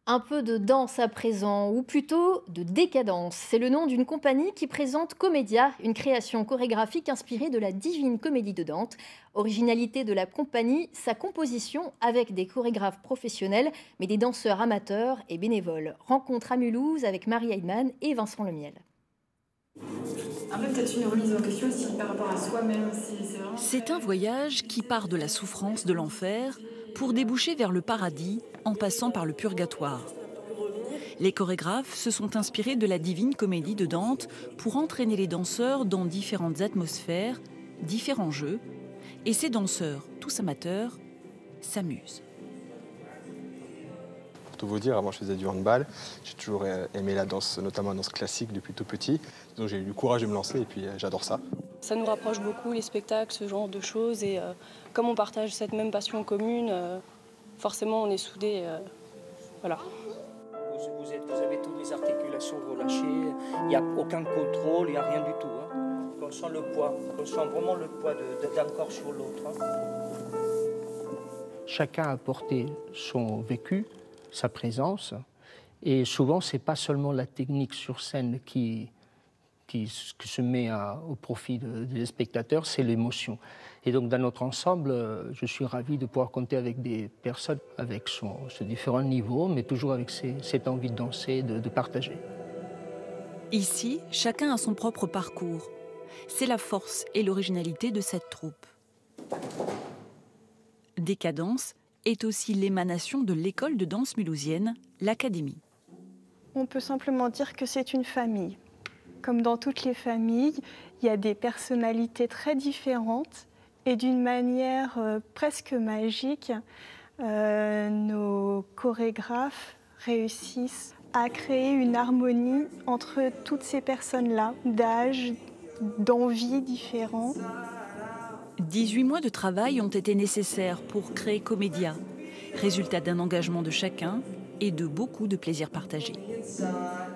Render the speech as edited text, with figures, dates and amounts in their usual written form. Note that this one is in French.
Un peu de danse à présent, ou plutôt de décadence. C'est le nom d'une compagnie qui présente Comédia, une création chorégraphique inspirée de la Divine Comédie de Dante. Originalité de la compagnie, sa composition avec des chorégraphes professionnels, mais des danseurs amateurs et bénévoles. Rencontre à Mulhouse avec Marie Heidman et Vincent Lemiel. Après, peut-être une remise en question aussi par rapport à soi-même. C'est vraiment C'est un très... voyage qui part de la souffrance de l'enfer pour déboucher vers le paradis en passant par le purgatoire. Les chorégraphes se sont inspirés de la Divine Comédie de Dante pour entraîner les danseurs dans différentes atmosphères, différents jeux, et ces danseurs, tous amateurs, s'amusent. Pour tout vous dire, avant je faisais du handball, j'ai toujours aimé la danse, notamment la danse classique depuis tout petit. Donc j'ai eu le courage de me lancer et puis j'adore ça. Ça nous rapproche beaucoup, les spectacles, ce genre de choses. Et comme on partage cette même passion commune, forcément on est soudés. Voilà. Vous avez toutes les articulations relâchées, il n'y a aucun contrôle, il n'y a rien du tout. Hein. On sent le poids, on sent vraiment le poids d'un corps sur l'autre. Hein. Chacun a apporté son vécu, sa présence, et souvent c'est pas seulement la technique sur scène qui se met au profit des spectateurs, c'est l'émotion. Et donc dans notre ensemble, je suis ravi de pouvoir compter avec des personnes avec ce différents niveaux, mais toujours avec cette envie de danser, de partager. Ici, chacun a son propre parcours. C'est la force et l'originalité de cette troupe. Décadence est aussi l'émanation de l'école de danse mulhousienne, l'Académie. On peut simplement dire que c'est une famille. Comme dans toutes les familles, il y a des personnalités très différentes et d'une manière presque magique, nos chorégraphes réussissent à créer une harmonie entre toutes ces personnes-là, d'âge, d'envies différents. 18 mois de travail ont été nécessaires pour créer Comédia, résultat d'un engagement de chacun et de beaucoup de plaisir partagé.